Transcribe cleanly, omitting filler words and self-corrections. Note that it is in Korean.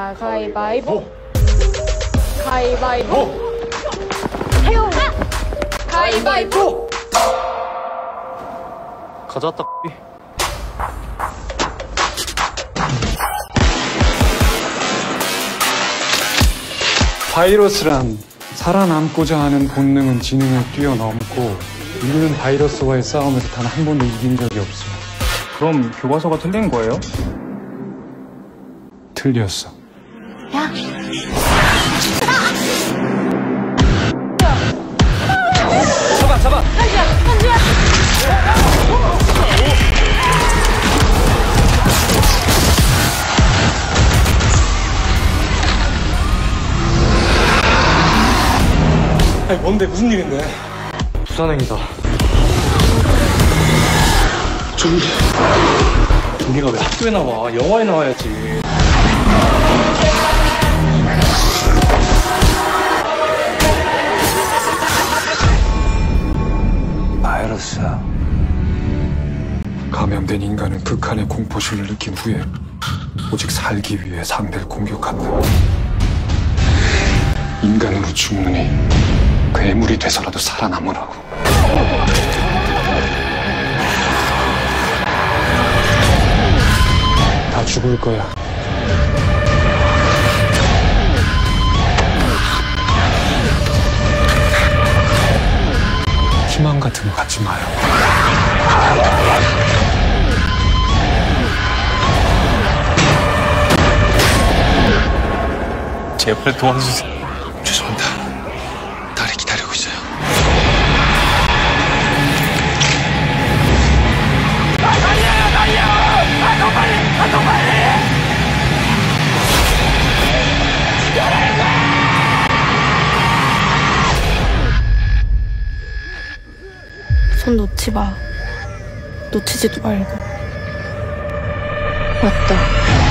자, 가위바위보. 가위바위보. 태용. 가위바위보. 가져왔다. 바이러스란 살아남고자 하는 본능은 지능을 뛰어넘고 인류는 바이러스와의 싸움에서 단 한 번도 이긴 적이 없어. 그럼 교과서가 틀린 거예요? 틀렸어. 야. 잡아! 현주야! 아니 뭔데 무슨 일인데? 부산행이다. 종기가 왜 학교에 나와? 영화에 나와야지. 바이러스야. 감염된 인간은 극한의 공포심을 느낀 후에 오직 살기 위해 상대를 공격한다. 인간으로 죽느니 괴물이 돼서라도 살아남으라고. 다 죽을 거야. 희망 같은 거 갖지 마요. 제발 도와주세요. 죄송합니다. 딸이 기다리고 있어요. 손 놓지 마. 놓치지도 말고. 맞다.